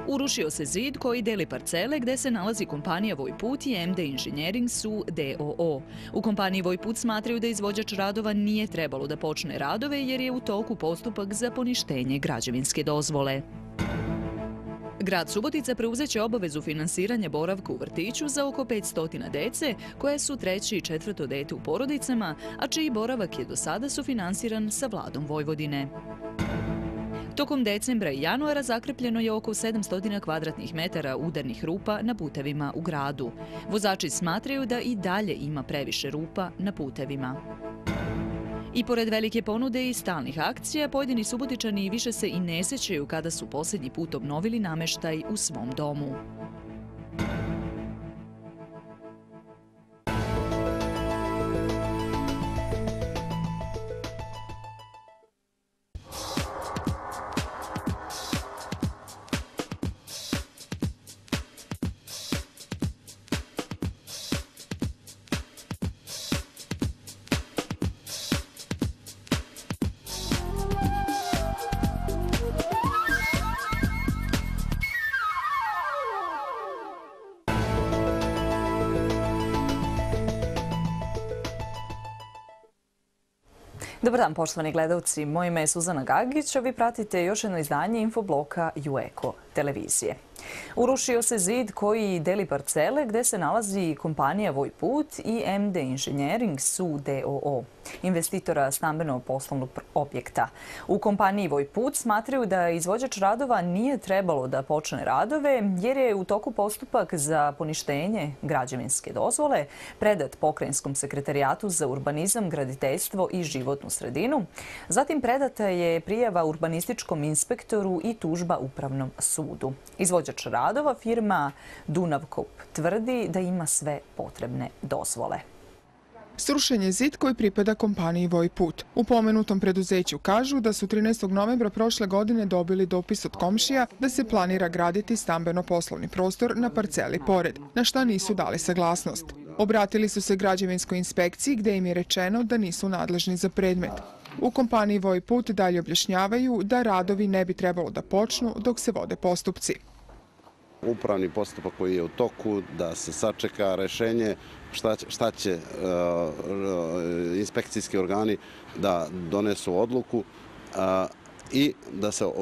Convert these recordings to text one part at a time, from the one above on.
Urušio se zid koji deli parcele gde se nalazi kompanija Vojput i MD Engineering Su d.o.o. U kompaniji Vojput smatraju da izvođač radova nije trebalo da počne radove jer je u toku postupak za poništenje građevinske dozvole. Grad Subotica preuzeće obavezu finansiranja boravka u vrtiću za oko 500 dece koje su treće i četvrto dete u porodicama, a čiji boravak je do sada sufinansiran sa vladom Vojvodine. Tokom decembra i januara zakrepljeno je oko 700 kvadratnih metara udarnih rupa na putevima u gradu. Vozači smatraju da i dalje ima previše rupa na putevima. I pored velike ponude i stalnih akcija, pojedini Subotičani više se i ne sećaju kada su posljednji put obnovili nameštaj u svom domu. Dobar dan, poštovani gledalci. Moje ime je Suzana Gagić, a vi pratite još jedno izdanje infobloka UEKO televizije. Urušio se zid koji deli parcele gde se nalazi kompanija Vojput i MD Engineering Su d.o.o. investitora stambeno-poslovnog objekta. U kompaniji Vojput smatraju da izvođač radova nije trebalo da počne radove jer je u toku postupak za poništenje građevinske dozvole predat Pokrajinskom sekretarijatu za urbanizam, graditeljstvo i životnu sredinu. Zatim predata je prijava urbanističkom inspektoru i tužba Upravnom sudu. Izvođač radova, firma Dunavkop, tvrdi da ima sve potrebne dozvole. Srušen je zid koji pripada kompaniji Vojput. U pomenutom preduzeću kažu da su 13. novembra prošle godine dobili dopis od komšija da se planira graditi stambeno-poslovni prostor na parceli pored, na šta nisu dali saglasnost. Obratili su se građevinskoj inspekciji gde im je rečeno da nisu nadležni za predmet. U kompaniji Vojput dalje objašnjavaju da radovi ne bi trebalo da počnu dok se vode postupci. Upravni postupak koji je u toku, da se sačeka rešenje šta će inspekcijski organi da donesu odluku i da se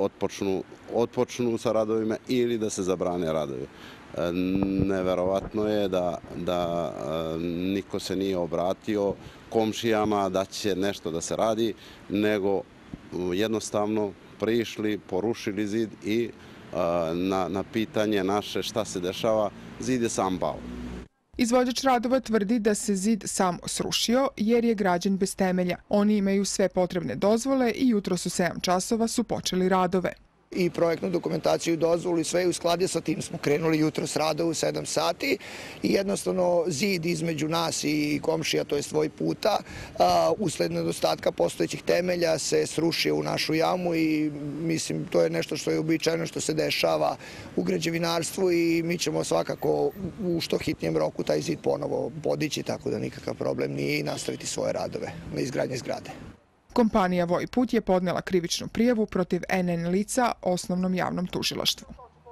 otpočnu sa radovima ili da se zabrane radovi. Neverovatno je da niko se nije obratio komšijama da će nešto da se radi, nego jednostavno prišli, porušili zid i na pitanje naše šta se dešava, zid je sam pao. Izvođač radova tvrdi da se zid sam srušio jer je građen bez temelja. Oni imaju sve potrebne dozvole i jutros u 7 časova su počeli radove. I projektnu dokumentaciju i dozvolu i sve u skladu sa tim smo krenuli jutros rada u 7 sati i jednostavno zid između nas i komšija, to je Vojputa, usled nedostatka postojećih temelja se srušio u našu jamu i mislim to je nešto što je uobičajeno što se dešava u građevinarstvu i mi ćemo svakako u što hitnijem roku taj zid ponovo podići, tako da nikakav problem nije i nastaviti svoje radove na izgradnji zgrade. Kompanija Vojput je podnela krivičnu prijavu protiv NN lica Osnovnom javnom tužilaštvu.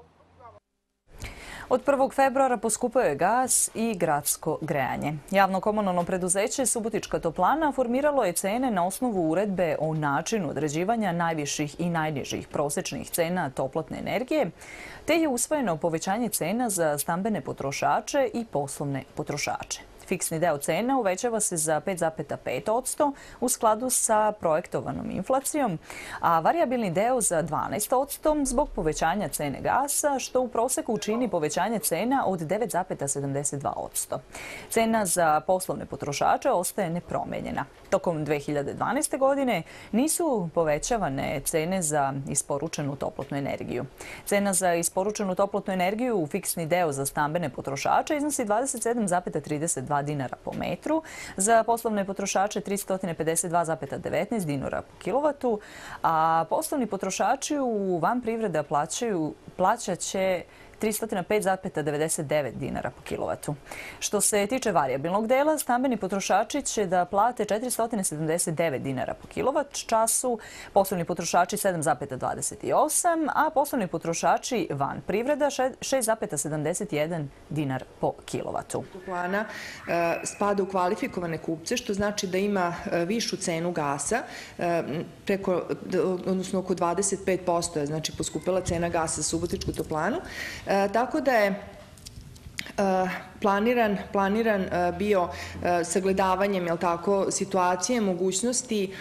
Od 1. februara poskupio je gas i gradsko grejanje. Javno-komunalno preduzeće Subotička toplana formiralo je cene na osnovu uredbe o načinu određivanja najviših i najnižih prosečnih cena toplotne energije, te je usvojeno povećanje cena za stambene potrošače i poslovne potrošače. Fiksni deo cena uvećava se za 5,5% u skladu sa projektovanom inflacijom, a varijabilni deo za 12% zbog povećanja cene gasa, što u proseku čini povećanje cena od 9,72%. Cena za poslovne potrošače ostaje nepromenjena. Tokom 2012. godine nisu povećavane cene za isporučenu toplotnu energiju. Cena za isporučenu toplotnu energiju u fiksni deo za stambene potrošače iznosi 27,32 dinara po metru, za poslovne potrošače 352,19 dinara po kilovatu, a poslovni potrošači u van privreda plaćat će 305,99 dinara po kilovatu. Što se tiče varijabilnog dela, stambeni potrošači će da plate 479 dinara po kilovat času, poslovni potrošači 7,28, a poslovni potrošači van privreda 6,71 dinar po kilovatu. Toplana spada u kvalifikovane kupce, što znači da ima višu cenu gasa, odnosno oko 25% je znači poskupela cena gasa za Subotičku toplanu, tako da je planiran bio sagledavanjem situacije, mogućnosti,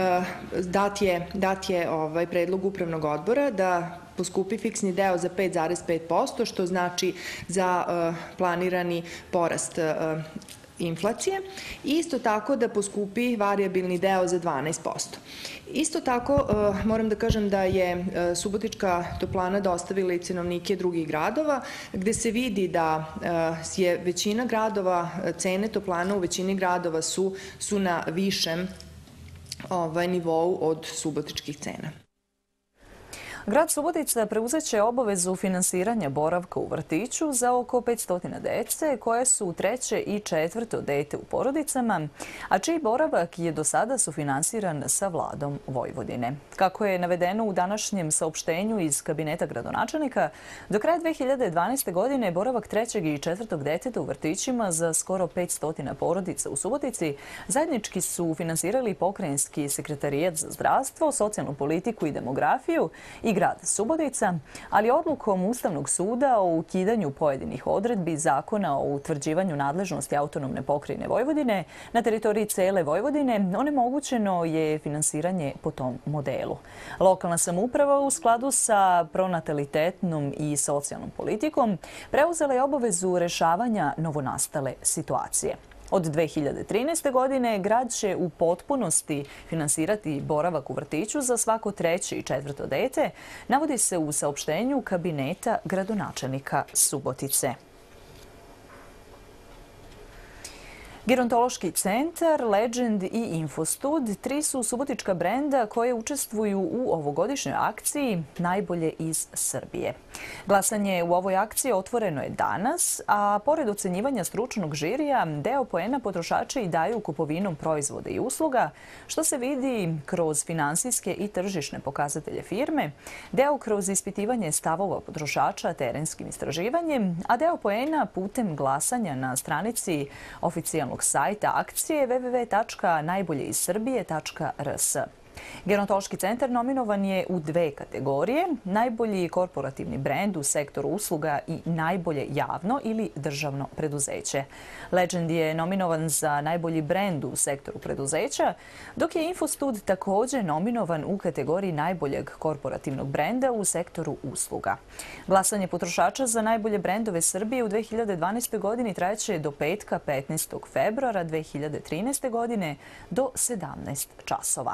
dat je predlog upravnog odbora da poskupi fiksni deo za 5,5%, što znači za planirani porast inflacije. Isto tako da poskupi varijabilni deo za 12%. Isto tako moram da kažem da je Subotička toplana dostavila i cenovnike drugih gradova, gde se vidi da je većina gradova, cene toplana u većini gradova su na višem nivou od subotičkih cena. Grad Subotica preuzeće obavezu finansiranja boravka u vrtiću za oko 500 dece koje su treće i četvrto dete u porodicama, a čiji boravak je do sada sufinansiran sa vladom Vojvodine. Kako je navedeno u današnjem saopštenju iz kabineta gradonačelnika, do kraja 2012. godine boravak trećeg i četvrtog deteta u vrtićima za skoro 500 porodica u Subotici zajednički su finansirali Pokrajinski sekretarijat za zdravstvo, socijalnu politiku i demografiju i grad Subotica, ali odlukom Ustavnog suda o ukidanju pojedinih odredbi Zakona o utvrđivanju nadležnosti autonomne pokrajine Vojvodine na teritoriji cele Vojvodine onemogućeno je finansiranje po tom modelu. Lokalna samouprava u skladu sa pronatalitetnom i socijalnom politikom preuzela je obavezu rešavanja novonastale situacije. Od 2013. godine grad će u potpunosti finansirati boravak u vrtiću za svako treće i četvrto dete, navodi se u saopštenju kabineta gradonačelnika Subotice. Gerontološki centar, Legend i Infostud, tri su subotička brenda koje učestvuju u ovogodišnjoj akciji Najbolje iz Srbije. Glasanje u ovoj akciji otvoreno je danas, a pored ocenjivanja stručnog žirija, deo poena potrošači daju kupovinom proizvoda i usluga, što se vidi kroz finansijske i tržišne pokazatelje firme, deo kroz ispitivanje stavova potrošača terenskim istraživanjem, a deo poena putem glasanja na stranici oficijalnog sajta akcije www.najboljeizsrbije.rs. Gerontološki centar nominovan je u dve kategorije, najbolji korporativni brend u sektoru usluga i najbolje javno ili državno preduzeće. Legend je nominovan za najbolji brend u sektoru preduzeća, dok je Infostud također nominovan u kategoriji najboljeg korporativnog brenda u sektoru usluga. Glasanje potrošača za najbolje brendove Srbije u 2012. godini trajeće do petka 15. februara 2013. godine do 17 časova.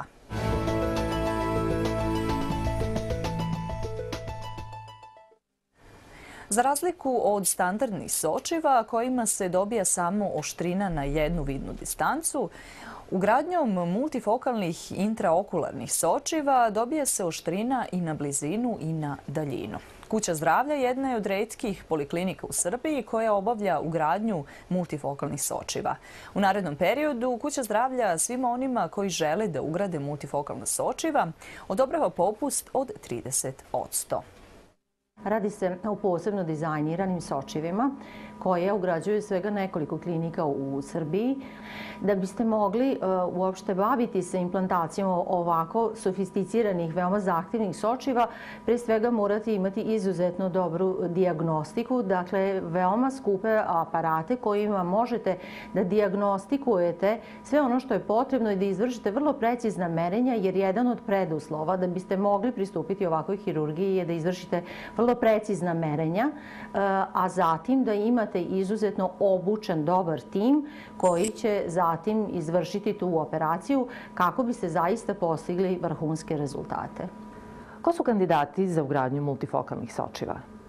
Za razliku od standardnih sočiva kojima se dobija samo oštrina na jednu vidnu distancu, ugradnjom multifokalnih intraokularnih sočiva dobija se oštrina i na blizinu i na daljinu. Kuća zdravlja jedna je od retkih poliklinika u Srbiji koja obavlja ugradnju multifokalnih sočiva. U narednom periodu Kuća zdravlja svima onima koji žele da ugrade multifokalna sočiva odobrava popust od 30%. Radi se o posebno dizajniranim sočivima koje ugrađuju svega nekoliko klinika u Srbiji. Da biste mogli uopšte baviti se implantacijom ovako sofisticiranih, veoma zahtevnih sočiva, pre svega morate imati izuzetno dobru dijagnostiku, dakle veoma skupe aparate kojima možete da dijagnostikujete sve ono što je potrebno i da izvršite vrlo precizna merenja, jer jedan od preduslova da biste mogli pristupiti ovakvoj hirurgiji je da izvršite vrlo precizna merenja, a zatim da imate izuzetno obučen dobar tim koji će zatim izvršiti tu operaciju kako biste zaista postigli vrhunske rezultate. Ko su kandidati za ugradnju multifokalnih sočiva?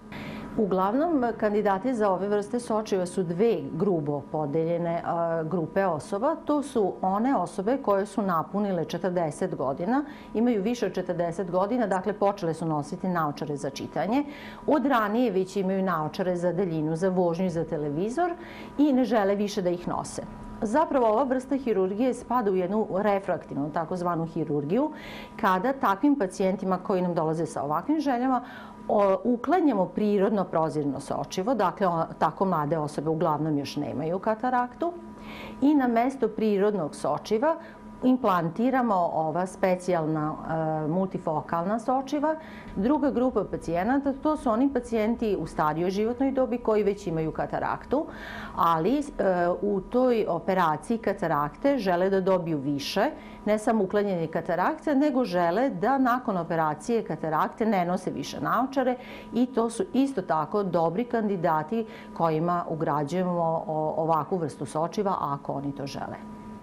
Uglavnom, kandidati za ove vrste sočiva su dve grubo podeljene grupe osoba. To su one osobe koje su napunile 40 godina, imaju više od 40 godina, dakle počele su nositi naočare za čitanje. Od ranije već imaju naočare za daljinu, za vožnju i za televizor i ne žele više da ih nose. Zapravo ova vrsta hirurgije spada u jednu refraktivnu, takozvanu hirurgiju, kada takvim pacijentima koji nam dolaze sa ovakvim željama uklanjamo prirodno prozirno sočivo, dakle tako mlade osobe uglavnom još nemaju kataraktu, i na mesto prirodnog sočiva implantiramo ova specijalna multifokalna sočiva. Druga grupa pacijenata, to su oni pacijenti u starijoj životnoj dobi koji već imaju kataraktu, ali u toj operaciji katarakte žele da dobiju više, ne samo uklanjanje katarakte, nego žele da nakon operacije katarakte ne nose više naočare i to su isto tako dobri kandidati kojima ugrađujemo ovakvu vrstu sočiva ako oni to žele.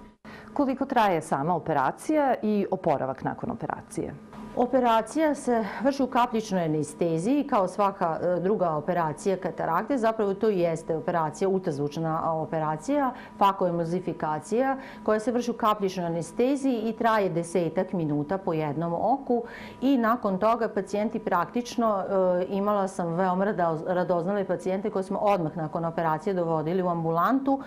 Koliko traje sama operacija i oporavak nakon operacije? Operacija se vrši u kapljičnoj anesteziji kao svaka druga operacija katarakte. Zapravo to i jeste operacija, ultrazvučna operacija, fakoemulzifikacija, koja se vrši u kapljičnoj anesteziji i traje 10 minuta po jednom oku i nakon toga pacijenti praktično, imala sam veoma radoznale pacijente koje smo odmah nakon operacije dovodili u ambulantu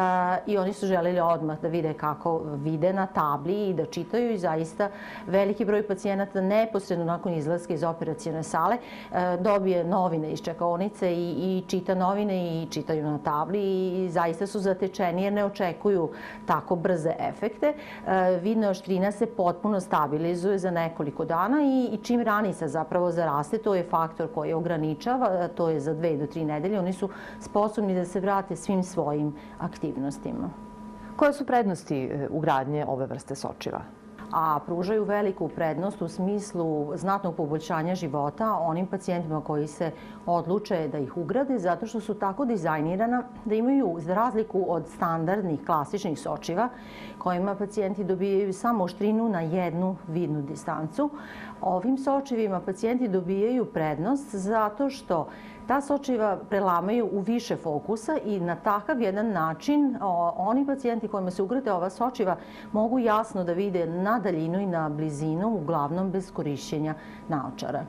i oni su želeli odmah da vide kako vide na tabli i da čitaju i zaista veliki broj pacijenata neposredno nakon izlaska iz operacione sale dobije novine iz čekaonice i čita novine i čitaju na tabli i zaista su zatečeni jer ne očekuju tako brze efekte. Vidna oštrina se potpuno stabilizuje za nekoliko dana i čim ranica zapravo zaraste, to je faktor koji ograničava, to je za 2 do 3 nedelje, oni su sposobni da se vrate svim svojim aktivnostima. Koje su prednosti ugradnje ove vrste sočiva? A pružaju veliku prednost u smislu znatnog poboljšanja života onim pacijentima koji se odluče da ih ugrade zato što su tako dizajnirana da imaju, za razliku od standardnih klasičnih sočiva kojima pacijenti dobijaju samo oštrinu na jednu vidnu distancu, ovim sočivima pacijenti dobijaju prednost zato što ta sočiva prelamaju u više fokusa i na takav jedan način oni pacijenti kojima se ugrade ova sočiva mogu jasno da vide na daljinu i na blizinu, uglavnom bez korišćenja naočara.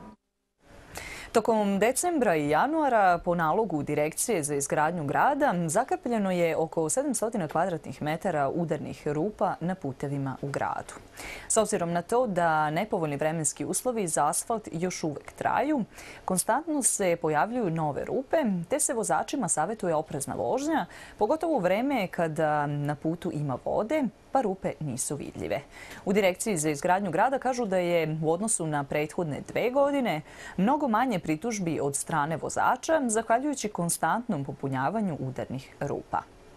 Tokom decembra i januara po nalogu Direkcije za izgradnju grada zakrpljeno je oko 700 kvadratnih metara udarnih rupa na putevima u gradu. S obzirom na to da nepovoljni vremenski uslovi za asfalt još uvek traju, konstantno se pojavljuju nove rupe, te se vozačima savjetuje oprezna vožnja, pogotovo u vreme kada na putu ima vode, pa rupe nisu vidljive. U Direkciji za izgradnju grada kažu da je u odnosu na prethodne 2 godine mnogo manje pritužbi od strane vozača, zahvaljujući konstantnom popunjavanju udarnih rupa.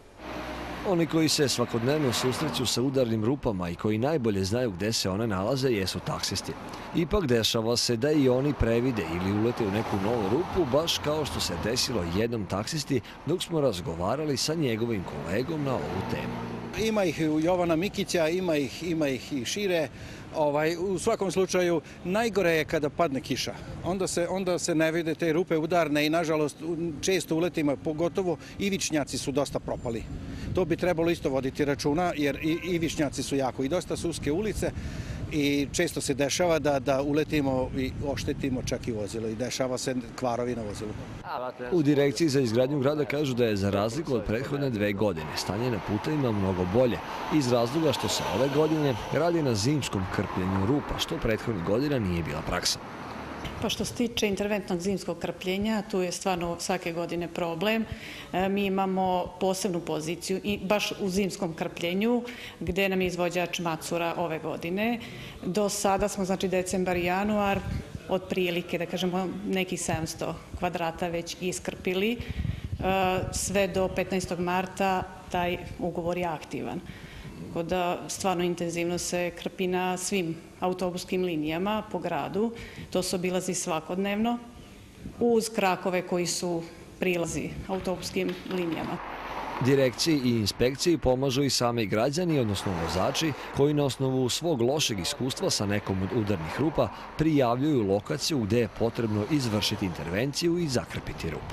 Oni koji se svakodnevno susreću sa udarnim rupama i koji najbolje znaju gde se one nalaze jesu taksisti. Ipak dešava se da i oni previde ili ulete u neku novu rupu, baš kao što se desilo jednom taksisti dok smo razgovarali sa njegovim kolegom na ovu temu. Ima ih u Jovana Mikića, ima ih i šire. U svakom slučaju, najgore je kada padne kiša. Onda se ne vide te rupe udarne i, nažalost, često uletimo, pogotovo ivičnjaci su dosta propali. To bi trebalo isto voditi računa, jer ivičnjaci su jako i dosta su uske ulice i često se dešava da uletimo i oštetimo čak i vozilo i dešava se kvarovi na vozilu. U Direkciji za izgradnju grada kažu da je za razliku od prethodne 2 godine stanje na putevima mnogo bolje iz razloga što se ove godine radi na zimskom krpljenju rupa, što prethodnih godina nije bila praksa. Pa što se tiče interventnog zimskog krpljenja, tu je stvarno svake godine problem. Mi imamo posebnu poziciju i baš u zimskom krpljenju gde nam je izvođač Macura ove godine. Do sada smo, znači decembar i januar, otprilike, da kažemo, nekih 700 kvadrata već iskrpili. Sve do 15. marta taj ugovor je aktivan. Tako da stvarno intenzivno se krpi na svim autobuskim linijama po gradu. To se obilazi svakodnevno uz krakove koji su prilazi autobuskim linijama. Direkciji i inspekciji pomažu i sami građani, odnosno vozači, koji na osnovu svog lošeg iskustva sa nekom od udarnih rupa prijavljuju lokaciju gde je potrebno izvršiti intervenciju i zakrpiti rupu.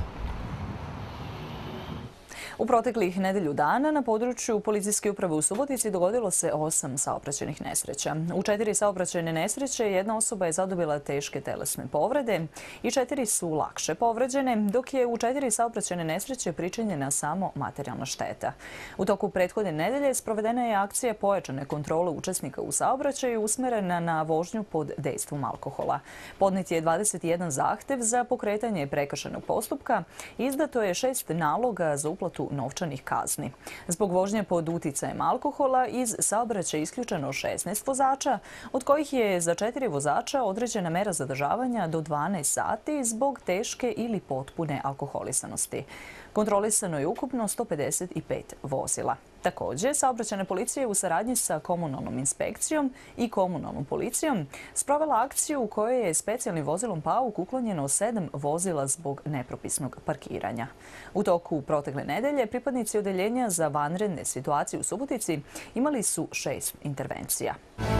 U proteklih nedelju dana na području policijske uprave u Subotici dogodilo se 8 saobraćajnih nesreća. U 4 saobraćajne nesreće jedna osoba je zadobila teške telesne povrede i 4 su lakše povređene, dok je u 4 saobraćajne nesreće pričinjena samo materijalna šteta. U toku prethodne nedelje sprovedena je akcija pojačane kontrole učesnika u saobraćaju usmerena na vožnju pod dejstvom alkohola. Podnet je 21 zahtev za pokretanje prekršajnog postupka, izdato je 6 naloga za uplatu novčanih kazni. Zbog vožnje pod uticajem alkohola iz saobraćaja isključeno 16 vozača, od kojih je za 4 vozača određena mera zadržavanja do 12 sati zbog teške ili potpune alkoholisanosti. Kontrolisano je ukupno 155 vozila. Također, saobraćajna policija u saradnji sa komunalnom inspekcijom i komunalnom policijom sprovela akciju u kojoj je specijalnim vozilom PAUK uklonjeno 7 vozila zbog nepropisnog parkiranja. U toku protekle nedelje pripadnici Odeljenja za vanredne situacije u Subotici imali su 6 intervencija.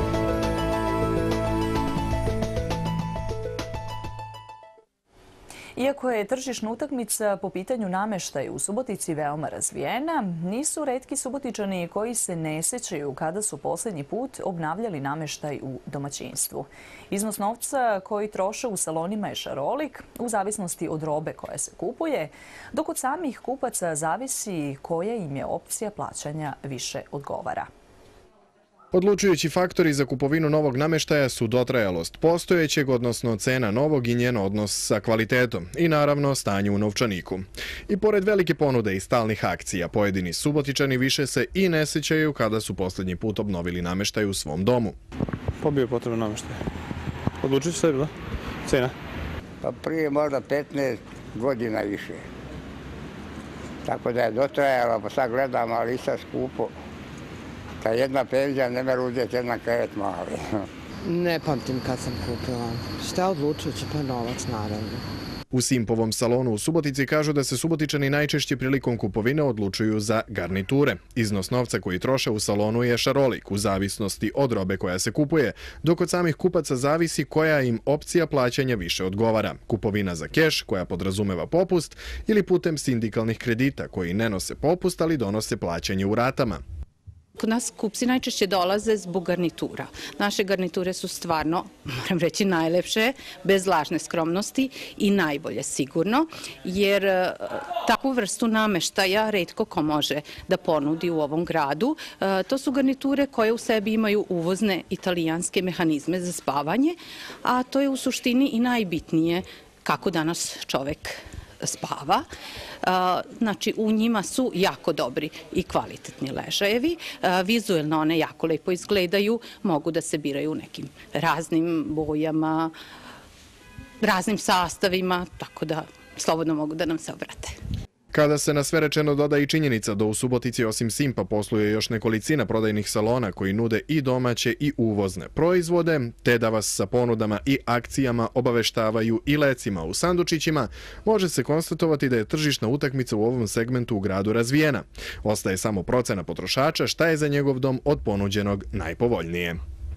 Iako je tržišna utakmica po pitanju nameštaja u Subotici veoma razvijena, nisu retki Subotičani koji se ne sećaju kada su posljednji put obnavljali nameštaj u domaćinstvu. Iznos novca koji troše u salonima je šarolik, u zavisnosti od robe koja se kupuje, dok od samih kupaca zavisi koja im je opcija plaćanja više odgovara. Odlučujući faktori za kupovinu novog nameštaja su dotrajalost postojećeg, odnosno cena novog i njen odnos sa kvalitetom i naravno stanje u novčaniku. I pored velike ponude i stalnih akcija, pojedini Subotičani više se i ne sjećaju kada su posljednji put obnovili nameštaj u svom domu. Pa bio je potreban nameštaj. Odlučujući se bila cena? Pa prije možda 15 godina više. Tako da je dotrajalo, pa sad gledam, ali sad skupo. Ta jedna penzija ne mere uzeti jedan krevet mali. Ne pamtim kad sam kupila. Šta odlučujući? Pa novac, naravno. U Simpovom salonu u Subotici kažu da se Subotičani najčešće prilikom kupovine odlučuju za garniture. Iznos novca koji troše u salonu je šarolik u zavisnosti od robe koja se kupuje, dok od samih kupaca zavisi koja im opcija plaćanja više odgovara. Kupovina za keš koja podrazumeva popust ili putem sindikalnih kredita koji ne nose popust, ali donose plaćanje u ratama. Kod nas kupci najčešće dolaze zbog garnitura. Naše garniture su stvarno, moram reći, najlepše, bez lažne skromnosti i najbolje sigurno, jer takvu vrstu nameštaja retko ko može da ponudi u ovom gradu. To su garniture koje u sebi imaju uvozne italijanske mehanizme za spavanje, a to je u suštini i najbitnije kako danas čovek spava. Znači, u njima su jako dobri i kvalitetni ležajevi. Vizuelno one jako lepo izgledaju, mogu da se biraju u nekim raznim bojama, raznim sastavima, tako da slobodno mogu da nam se obrate. Kada se na sve rečeno doda i činjenica da u Subotici osim Simpa posluje još nekolicina prodajnih salona koji nude i domaće i uvozne proizvode, te da vas sa ponudama i akcijama obaveštavaju i lecima u sandučićima, može se konstatovati da je tržišna utakmica u ovom segmentu u gradu razvijena. Ostaje samo procena potrošača šta je za njegov dom od ponuđenog najpovoljnije.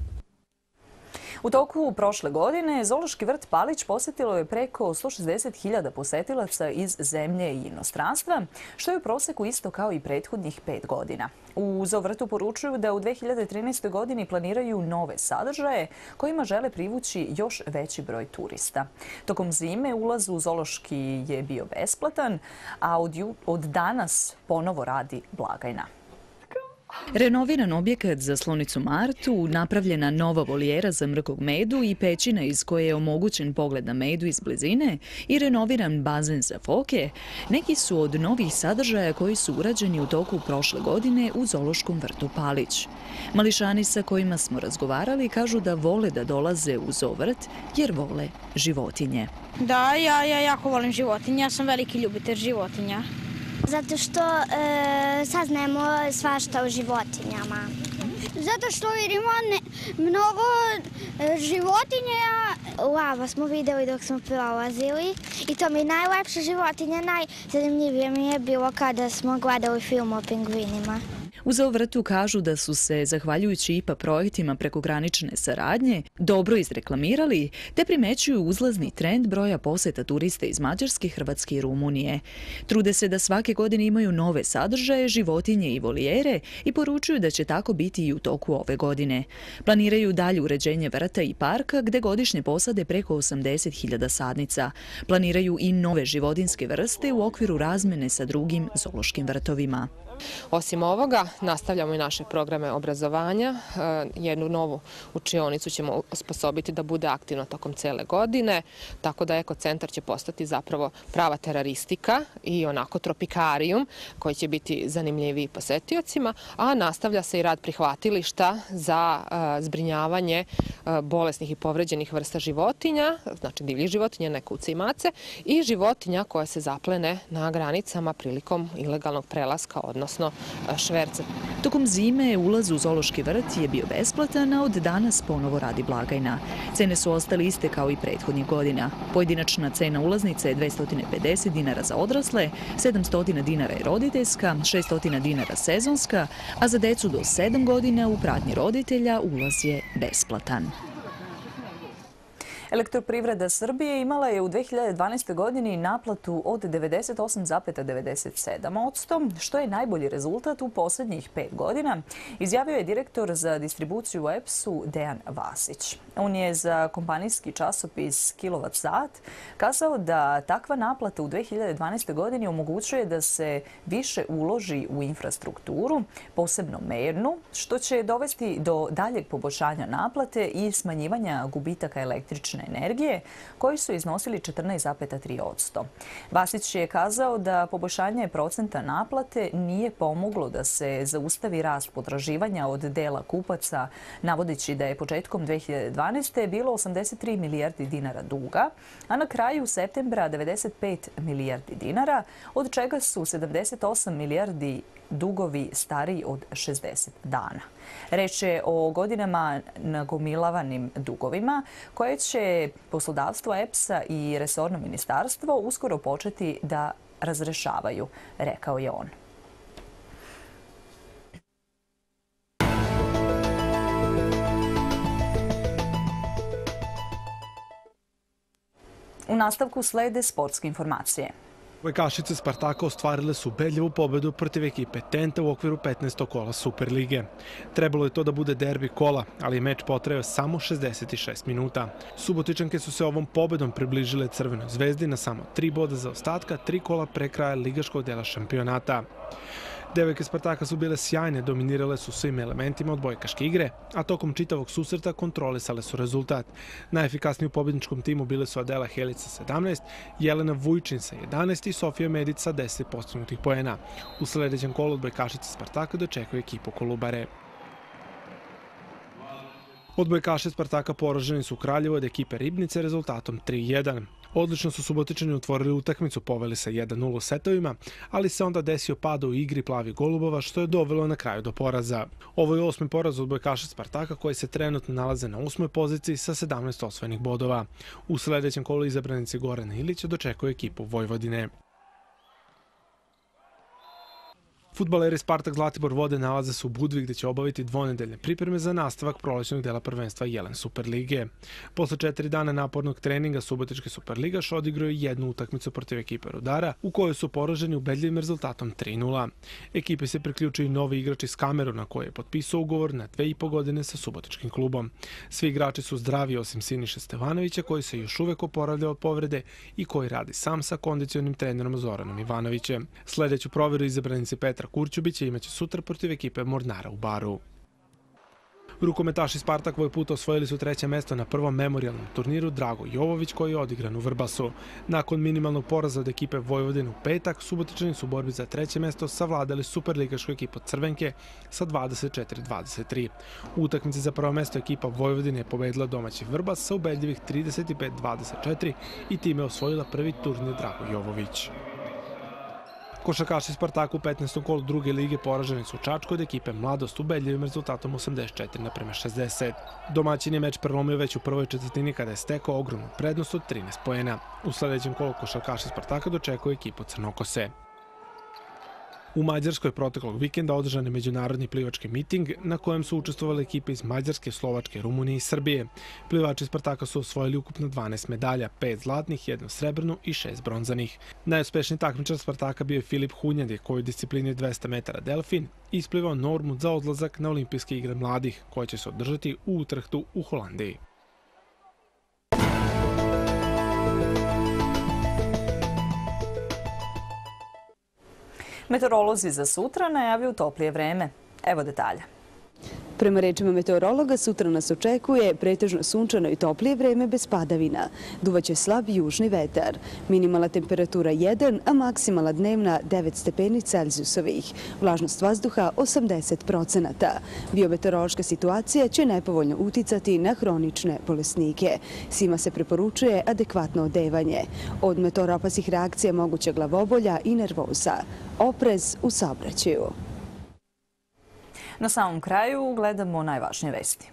U toku prošle godine Zoološki vrt Palić posjetilo je preko 160.000 posetilaca iz zemlje i inostranstva, što je u proseku isto kao i prethodnih 5 godina. U Zoovrtu poručuju da u 2013. godini planiraju nove sadržaje kojima žele privući još veći broj turista. Tokom zime ulaz u zoološki je bio besplatan, a od danas ponovo radi blagajna. Renoviran objekat za slonicu Martu, napravljena nova volijera za mrkog medu i pećina iz koje je omogućen pogled na medu iz blizine i renoviran bazen za foke, neki su od novih sadržaja koji su urađeni u toku prošle godine u Zoološkom vrtu Palić. Mališani sa kojima smo razgovarali kažu da vole da dolaze u Zoovrt jer vole životinje. Da, ja jako volim životinje, ja sam veliki ljubitelj životinja. Zato što saznajemo svašta o životinjama. zato što vidimo mnogo životinja. Lava smo videli dok smo prolazili i to mi je najlepša životinja, najzanimljivije mi je bilo kada smo gledali film o pingvinima. U Zovrtu kažu da su se, zahvaljujući IPA projektima prekogranične saradnje, dobro izreklamirali, te primećuju uzlazni trend broja poseta turista iz Mađarske, Hrvatske i Rumunije. Trude se da svake godine imaju nove sadržaje, životinje i volijere i poručuju da će tako biti i u toku ove godine. Planiraju dalje uređenje vrta i parka, gde godišnje posade preko 80.000 sadnica. Planiraju i nove životinjske vrste u okviru razmene sa drugim zoološkim vrtovima. Osim ovoga, nastavljamo i naše programe obrazovanja. Jednu novu učionicu ćemo osposobiti da bude aktivna tokom cele godine, tako da ekocentar će postati zapravo prava teraristika i onako tropikarijum koji će biti zanimljiviji posetiocima, a nastavlja se i rad prihvatilišta za zbrinjavanje bolesnih i povređenih vrsta životinja, znači divljih životinja, ne kuce i mace, i životinja koja se zaplene na granicama prilikom ilegalnog prelaska, odnosno šverca. Tokom zime ulaz u zoološki vrt je bio besplatan, a od danas ponovo radi blagajna. Cene su ostale iste kao i prethodnih godina. Pojedinačna cena ulaznice je 250 dinara za odrasle, 700 dinara je roditeljska, 600 dinara sezonska, a za decu do 7 godina u pratnji roditelja ulaz je besplatan. Elektroprivreda Srbije imala je u 2012. godini naplatu od 98,97%, što je najbolji rezultat u posljednjih 5 godina, izjavio je direktor za distribuciju u EPS-u Dejan Vasić. On je za kompanijski časopis Kilovat-sat kazao da takva naplata u 2012. godini omogućuje da se više uloži u infrastrukturu, posebno mernu, što će dovesti do daljeg poboljšanja naplate i smanjivanja gubitaka električne energije, koji su iznosili 14,3%. Vasić je kazao da poboljšanje procenta naplate nije pomoglo da se zaustavi rast potraživanja od dela kupaca, navodeći da je početkom 2012. bilo 83 milijardi dinara duga, a na kraju septembra 95 milijardi dinara, od čega su 78 milijardi dugovi stariji od 60 dana. Reč je o godinama nagomilavanim dugovima koje će poslodavstvo EPS-a i resorno ministarstvo uskoro početi da razrešavaju, rekao je on. U nastavku slede sportske informacije. Odbojkašice Spartaka ostvarile su ubedljivu pobedu protiv ekipe Tenta u okviru 15. kola Superlige. Trebalo je to da bude derbi kola, ali je meč potrajao samo 66 minuta. Subotičanke su se ovom pobedom približile Crvenoj zvezdi na samo 3 boda za ostatka, 3 kola pre kraja ligaškog dela šampionata. Devojke Spartaka su bile sjajne, dominirale su svim elementima odbojkaške igre, a tokom čitavog susreta kontrolisale su rezultat. Najefikasniji u pobedničkom timu bile su Adela Helić sa 17, Jelena Vujčin sa 11 i Sofija Medić sa 10 postignutih poena. U sledećem kolu odbojkašice Spartaka dočekuje ekipu Kolubare. Odbojkaše Spartaka poraženi su u Kraljevu od ekipe Ribnice rezultatom 3:1. Odlično su Subotičani otvorili utakmicu, poveli sa 1:0 setovima, ali se onda desio pad u igri plavih golubova, što je dovelo na kraju do poraza. Ovo je 8. poraz odbojkaša Spartaka, koji se trenutno nalaze na 8. poziciji sa 17 osvojenih bodova. U sledećem kolu izabranici Gorana Ilića dočekuje ekipu Vojvodine. Fudbaleri Spartak Zlatibor Vode nalaze se u Budvi, gde će obaviti dvonedeljne pripreme za nastavak prolećnog dela prvenstva Jelen Superlige. Posle 4 dana napornog treninga Subotički Superligaš odigrao je jednu utakmicu protiv ekipe Rudara, u kojoj su poraženi ubedljivim rezultatom 3:0. Ekipi se priključuju novi igrač iz Kameruna, koji je potpisao ugovor na 2,5 godine sa Subotičkim klubom. Svi igrači su zdravi osim Siniše Stevanovića, koji se još uvek oporavlja od povrede i koji radi sam sa kondicionim trenerom Zoranom Ivanovićem. Sledeću proveru izabranici Petra Kurćubića imaće sutra protiv ekipe Mornara u Baru. Rukometaši Spartak ovaj put osvojili su 3. mesto na prvom memorijalnom turniru Drago Jovović, koji je odigran u Vrbasu. Nakon minimalnog poraza od ekipe Vojvodine u petak, Subotičani su u borbi za 3. mesto savladali superligašku ekipu Crvenke sa 24-23. U utakmici za prvo mesto ekipa Vojvodine je pobedila domaći Vrbas sa ubedljivih 35-24 i time osvojila prvi turnir Drago Jovović. Košarkaši Spartaka u 15. kolu druge lige poraženi su u Čačku od ekipe Mladost ubedljivim rezultatom 84:60. Domaćin je meč prelomio već u prvoj četvrtini kada je stekao ogromnu prednost od 13 poena. U sledećem kolu košarkaši Spartaka dočekuje ekipu Crnokose. U Mađarskoj proteklog vikenda održan je međunarodni plivački miting na kojem su učestvovali ekipe iz Mađarske, Slovačke, Rumunije i Srbije. Plivači Spartaka su osvojili ukupno 12 medalja, 5 zlatnih, 1 srebrnu i 6 bronzanih. Najuspešniji takmičar Spartaka bio je Filip Hunjadi, koji u disciplini 200 metara delfin isplivao normu za odlazak na olimpijske igre mladih, koje će se održati u Utrehtu u Holandiji. Meteorolozi za sutra najavljuju toplije vreme. Evo detalja. Prema rečima meteorologa, sutra nas očekuje pretežno sunčano i toplije vreme bez padavina. Duvaće slab južni vetar. Minimalna temperatura 1, a maksimalna dnevna 9 stepeni Celzijusovih. Vlažnost vazduha 80%. Biometeorološka situacija će nepovoljno uticati na hronične bolesnike. Svima se preporučuje adekvatno odevanje. Od meteoropasih reakcija moguća glavobolja i nervoza. Oprez u saobraćaju. Na samom kraju gledamo najvažnije vesti.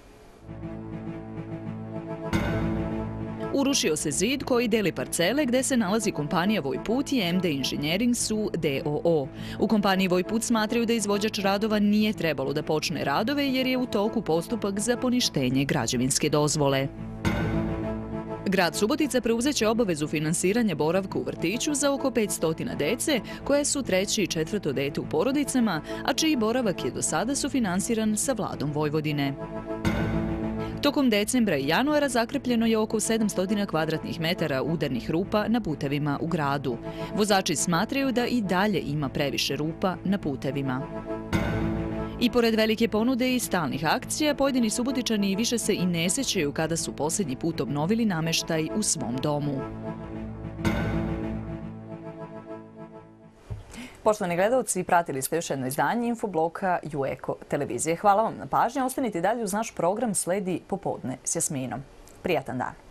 Urušio se zid koji deli parcele gde se nalazi kompanija Vojput i MD Engineering Su d.o.o. U kompaniji Vojput smatraju da izvođač radova nije trebalo da počne radove jer je u toku postupak za poništenje građevinske dozvole. Grad Subotica preuzeće obavezu finansiranja boravka u vrtiću za oko 500 dece koje su 3. i 4. dete u porodicama, a čiji boravak je do sada sufinansiran sa vladom Vojvodine. Tokom decembra i januara zakrepljeno je oko 700 kvadratnih metara udarnih rupa na putevima u gradu. Vozači smatraju da i dalje ima previše rupa na putevima. I pored velike ponude i stalnih akcija, pojedini Subotičani više se i ne sećaju kada su posljednji put obnovili nameštaj u svom domu. Poštovani gledalci, pratili ste još jedno izdanje infobloka Jueko televizije. Hvala vam na pažnji. Ostanite dalje uz naš program, sledi Popodne s Jasminom. Prijatan dan.